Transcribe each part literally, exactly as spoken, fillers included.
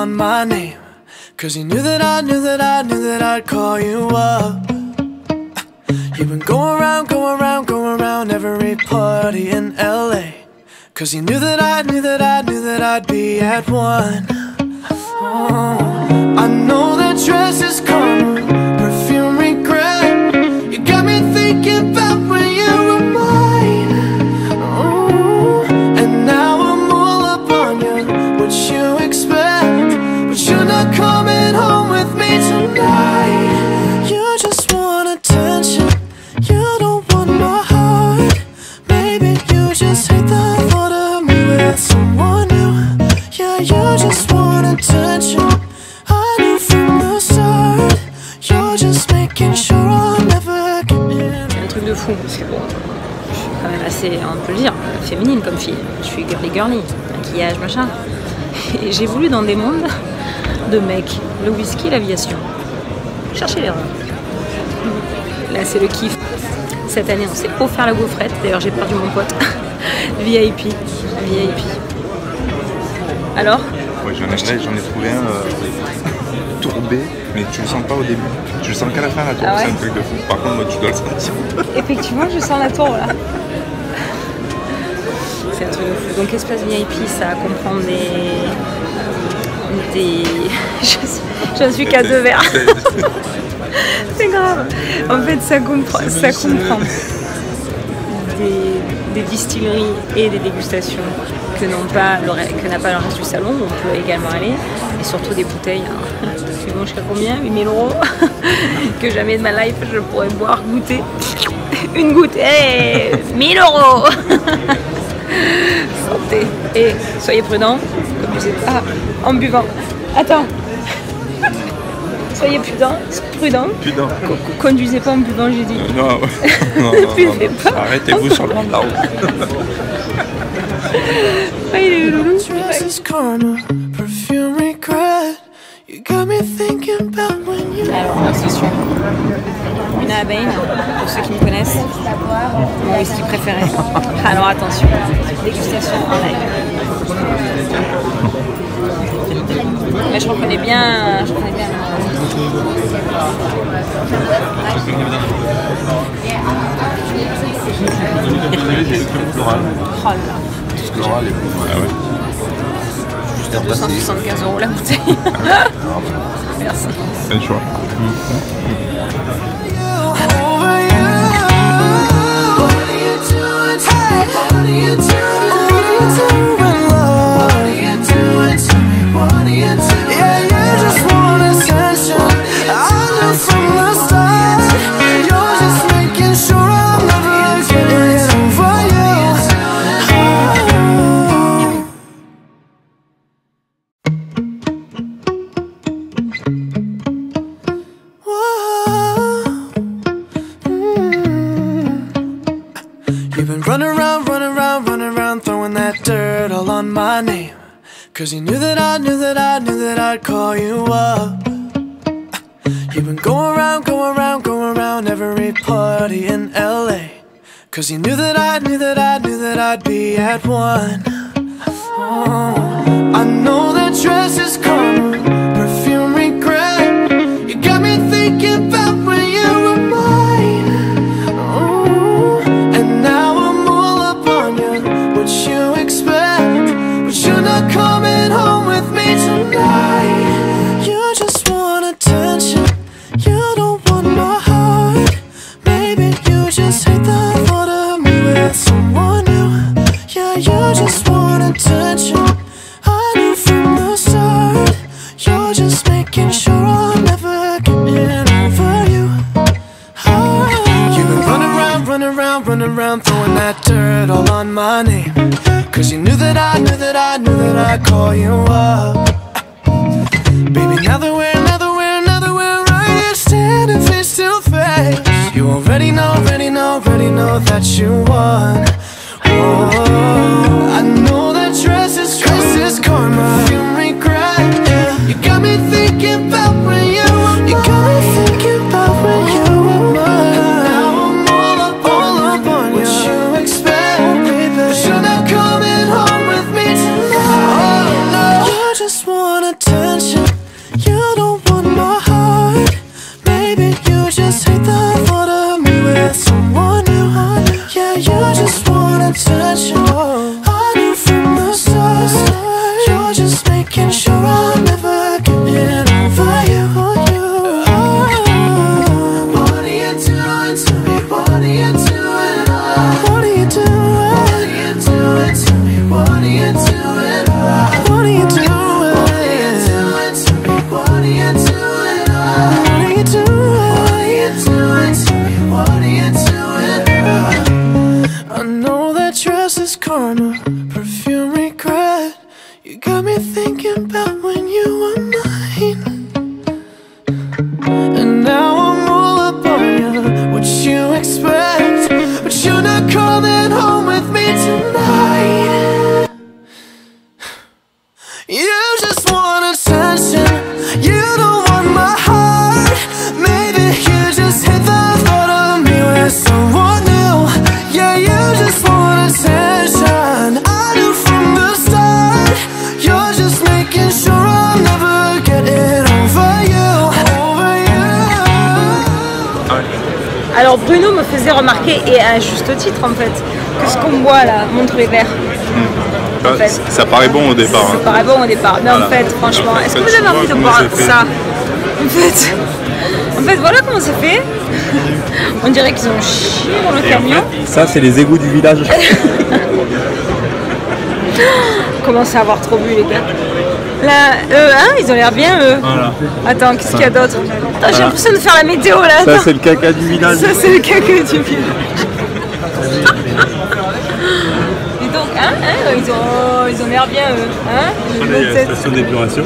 on my name, cause you knew that I knew that I knew that I'd call you up. You've been going around, going around, going around every party in L A, cause you knew that I knew that I knew that I'd be at one. Oh, I know that dress is karma, perfume regret. You got me thinking about when you were mine. Oh, and now I'm all up on you. What you expect? But you're not coming home with me tonight. You just want attention. You don't want my heart. Maybe you just hate the thought of me with someone new. Yeah, you just want attention. I knew from the start. You're just making sure I'll never get in. C'est un truc de fou parce que bon, je suis quand même assez, on peut le dire, féminine comme fille. Je suis girly girly, maquillage, machin. Et j'ai voulu dans des mondes de mecs, le whisky, l'aviation. Cherchez l'erreur. Là c'est le kiff. Cette année on s'est offert la gaufrette. D'ailleurs j'ai perdu mon pote. V I P. V I P. Alors? Ouais, j'en ai, j'en ai trouvé un euh, tourbé, mais tu le sens pas au début. Tu le sens qu'à la fin la tour, ah ouais, c'est un truc de fou. Par contre moi tu dois le sentir. Effectivement je sens la tour là. C'est un truc de fou. Donc espace V I P ça comprend des... des... je ne suis qu'à deux verres. C'est grave. En fait ça comprend, ça comprend des, des distilleries et des dégustations que n'ont pas le, que n'a pas le reste du salon, où on peut également aller, et surtout des bouteilles, hein, qui vont jusqu'à combien, huit mille euros, que jamais de ma life je pourrais boire, goûter, une goutte, hey, mille euros. Santé, et soyez prudents, comme je disais, ah, en buvant, attends, soyez prudents, prudents, Prudent. Conduisez pas en buvant, j'ai dit. Euh, non, non, non, non, non. Arrêtez-vous sur le banc de la route. Ah, il est loulou. Alors, c'est sûr. Une abeille, pour ceux qui me connaissent, mon whisky préféré. Alors attention, dégustation en live. Mais je reconnais bien, je reconnais bien. Floral. Oh là là. Floral et ah ouais. deux cent soixante-quinze euros la bouteille. Merci. C'est le choix. Running around, running around, running around, throwing that dirt all on my name, cause you knew that I knew that I knew that I'd call you up. You've been going around, going around, going around every party in L A, cause you knew that I knew that I knew that I'd be at one. Oh, I know that dress is karma, perfume regret. You got me thinking about when you were mine. Oh, and now you expect, but you're not coming home with me tonight. You just want attention. You don't want my heart. Maybe you just hate the thought of me with someone new. Yeah, you just want attention. I knew from the start. You're just making sure I'll never get in over you. Oh, you've been running around, running around, running around, throwing that dirt all on my name, cause you knew that I knew that I knew that I'd call you up. Baby, now that we're, now that we're, now that we're right here standing face to face, you already know, already know, already know that you won. Oh, I know that dress is, dress is karma, you regret, yeah. You got me thinking about when you were mine. You got me thinking about when you were mine. And now I'm all up, all up on you. What you expect, baby, but you're not coming home with me tonight. Oh no, you just want attention. Alors Bruno me faisait remarquer, et à juste titre en fait, que ce qu'on boit là montre les verres. Mmh. En fait, ça paraît bon au départ. Ça hein. paraît bon au départ, mais voilà. En fait, franchement, est-ce que vous avez envie de boire ça? En fait, en fait, voilà comment c'est fait. On dirait qu'ils ont chié dans le et camion. En fait, ça, c'est les égouts du village. On commence à avoir trop bu, les gars. Là, eux, hein, ils ont l'air bien, eux. Voilà. Attends, qu'est-ce qu'il y a d'autre? Voilà. J'ai l'impression de faire la météo, là. Ça, c'est le caca du village. Ça, c'est le caca du village. Et donc, hein, hein, ils ont ils ont l'air bien, eux. Hein, il y a la station d'épuration.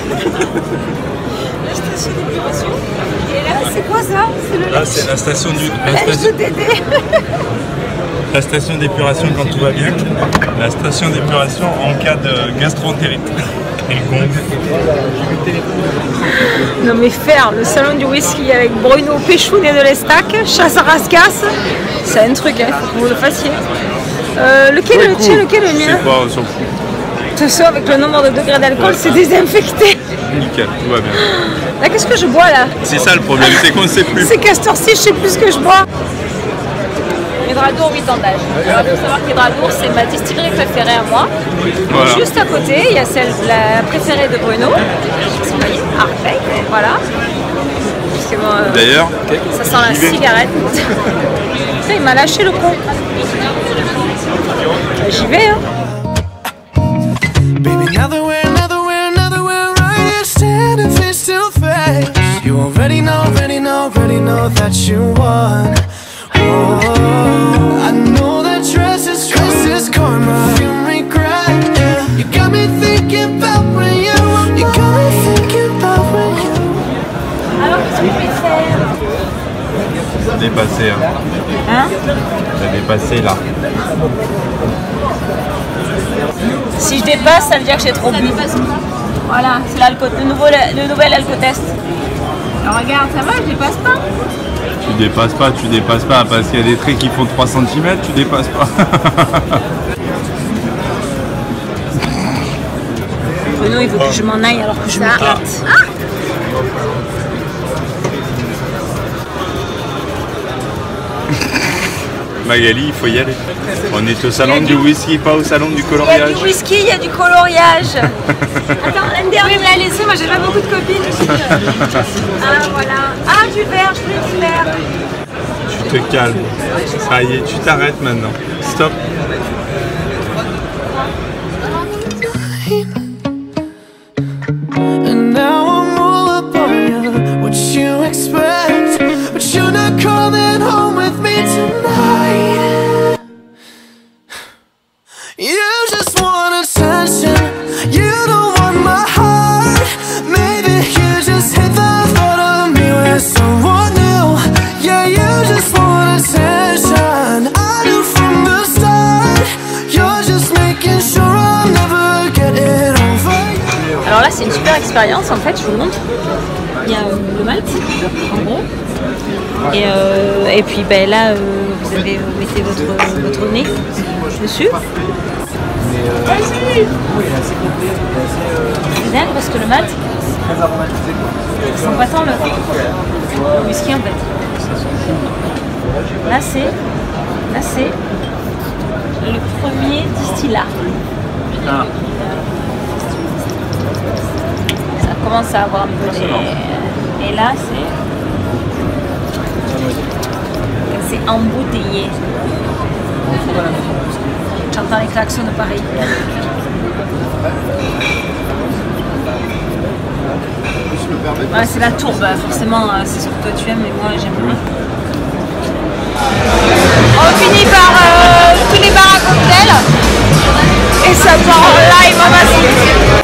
La station d'épuration. Et là, c'est quoi ça? Là, c'est la station du... La station d'été. La station d'épuration quand tout va bien. La station d'épuration en cas de gastro-entérite. Et le gong. Non mais faire le salon du whisky avec Bruno Péchounet de l'Estac, chasse à rascasse, c'est un truc, il hein, faut que vous le fassiez. Euh, lequel ouais, le tien, lequel le mien? Pas, on s'en fout. De toute façon, avec le nombre de degrés d'alcool, ouais, c'est désinfecté. Nickel, tout va bien. Là, qu'est-ce que je bois là? C'est ça le problème, c'est qu'on ne sait plus. C'est qu'à cette heure-ci, je sais plus ce que je bois. Hydradour huit ans d'âge. Alors, il faut savoir qu'Hydradour, c'est ma distillerie préférée à moi. Voilà. Juste à côté, il y a celle, la préférée de Bruno. Vous voyez, Arpec, voilà. Bon, euh, d'ailleurs, ça sent la cigarette. Il m'a lâché le con. J'y vais, hein. Baby, now that we're, now that we're, now that we're right here standing face to face, you already know, already know, already know that you won. Oh, I know that dress is, dress is karma. You regret, yeah. You got me thinking about when you, you got me thinking about when you. Alors, qu'est-ce que je vais faire? Ça a dépassé, hein. Hein? Ça a dépassé, là. Si je dépasse, ça veut dire que j'ai trop bu. Voilà, c'est l'alco, le, nouveau, le nouvel alcotest. Alors regarde, ça va, je dépasse pas. Tu dépasses pas, tu dépasses pas, parce qu'il y a des traits qui font trois centimètres, tu dépasses pas. Bruno, il veut que je m'en aille alors que je m'éclate. Ah. Magali, il faut y aller. On est au salon du... du whisky, pas au salon du coloriage. Il y a du whisky, il y a du coloriage. Attends, un dernier me l'a laissé, moi j'ai pas beaucoup de copines. Ah voilà. Ah, du verre, je veux du verre. Tu te calmes. Ça y est, tu t'arrêtes maintenant. Stop. And now I'm all up on you. What you expect? But you're not coming home with me tonight. You just want attention. You don't want my heart. Maybe you just hate the thought of me with someone new. Yeah, you just want attention. I knew from the start. You're just making sure I'll never get it over you. Alors là, c'est une super expérience. En fait, je vous montre. Il y a euh, le malt, en gros. Et, euh, et puis ben, là, euh, vous, avez, vous mettez votre, votre nez dessus. C'est dingue parce que le malt, ça sent pas tant le, le whisky en fait. Là, c'est là c'est le premier distillat. Ah. Ça commence à avoir un peu des... Et là, c'est... C'est embouteillé. J'entends les klaxons de Paris. Ouais, c'est la tourbe, forcément, c'est ce que toi tu aimes, mais moi j'aime moins. On finit par euh, tous les bars à cocktails et ça part en live en massif.